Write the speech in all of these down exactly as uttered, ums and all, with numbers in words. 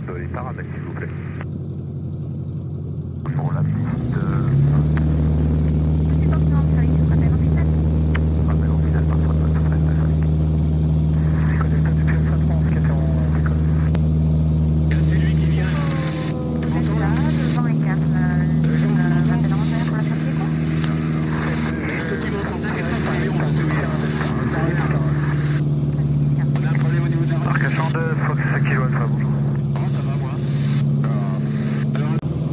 les parades, s'il vous plaît. Pour la piste... Euh... Rappel officiel par François Tourette. C'est connecté depuis Alpha trois, qui était en école. C'est lui qui vient. Là, devant et cap. L'appel en retard pour la sortie quoi? Est-ce que tu m'entendais? On va subir. On a un problème au niveau de la route. Arcachon deux, Fox Kilo Alpha, bonjour. Comment ça va, moi? Alors...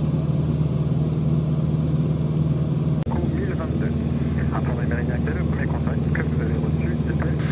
mille vingt-deux. Rapport Mérignac, quel est le premier contact que vous avez reçu, s'il te plaît?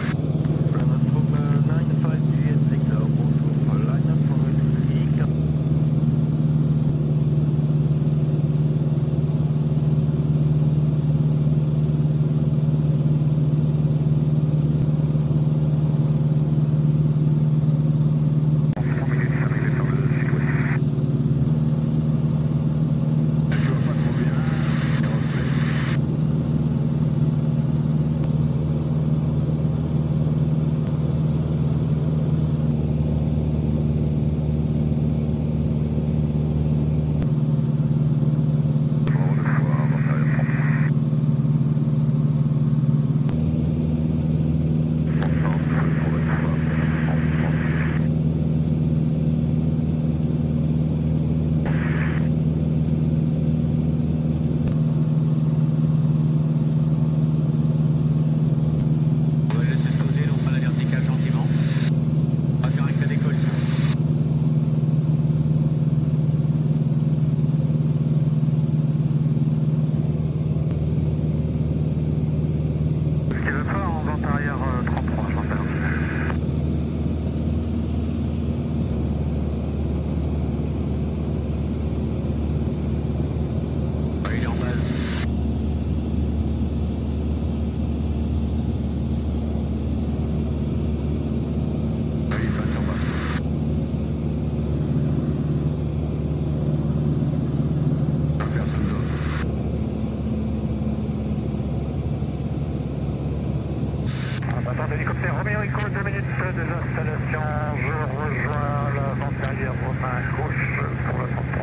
Hélicoptère Roméo Echo, deux minutes de l'installation. Je rejoins l'avant-arrière Romain gauche pour le trente-trois.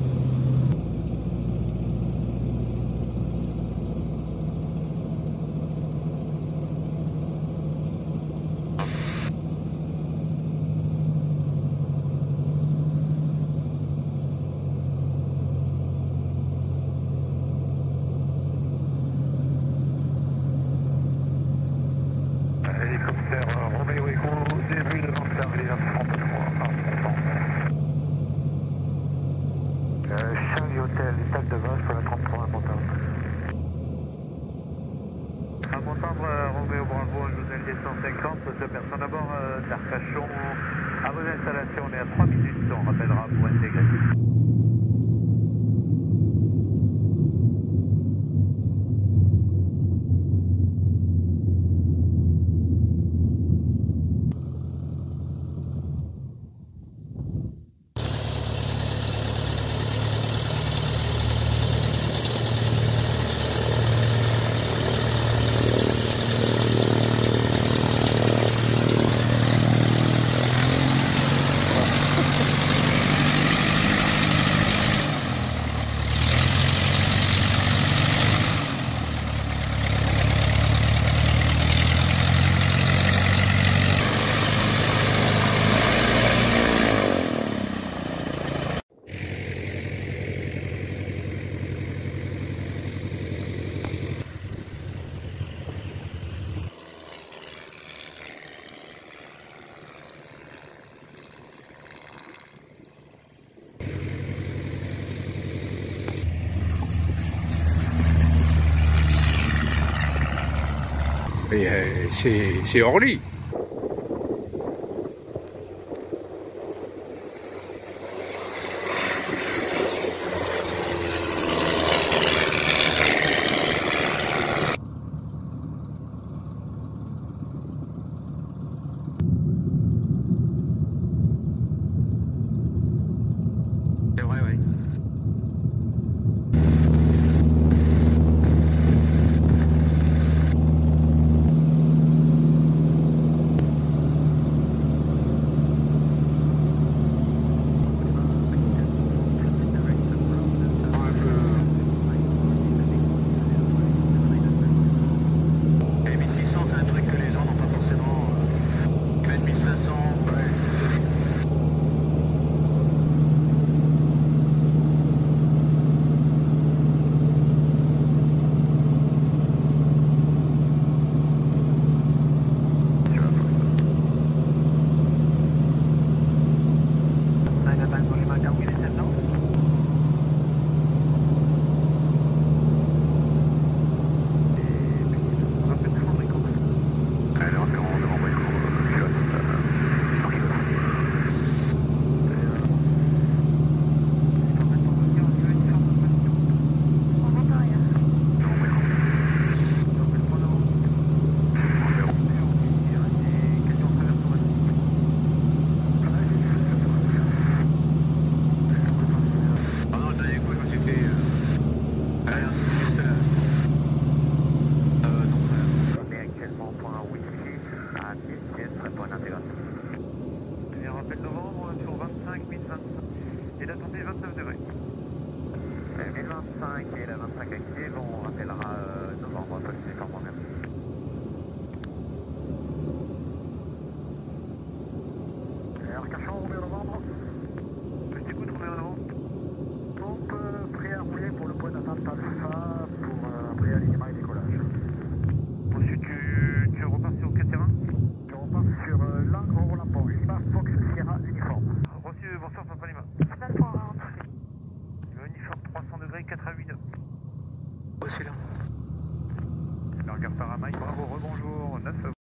Hélicoptère Roméo Echo, début de l'avant-arrière trente-trois, par montant. Euh, Charlie Hôtel, étape de base pour la trente-trois, à montant. À m'entendre, Roméo Bravo, Josel deux cent cinquante, deux personnes à bord euh, d'Arcachon. À vos installations, on est à trois minutes, on rappellera pour intégrer. C'est Orly. C'est vrai, oui. vingt-neuf degrés. mille vingt-cinq et la vingt-cinq active, on rappellera euh, novembre, pas le décembre même. Arcachon, Roméo novembre. Je t'écoute, Roméo novembre. Pompe, prêt à rouler pour le point d'attente Alpha pour un préalignement et décollage. Ensuite, tu, tu repars sur quel terrain? Je repars sur euh, Langres Roland Pont, Lima Fox Sierra Uniforme. Reçu, bonsoir, Papa Lima. neuf pour rentrer. Uniforme trois cents degrés, quatre à huit nœuds. Reçu là. Le regard paramètre, bravo, rebonjour, neuf.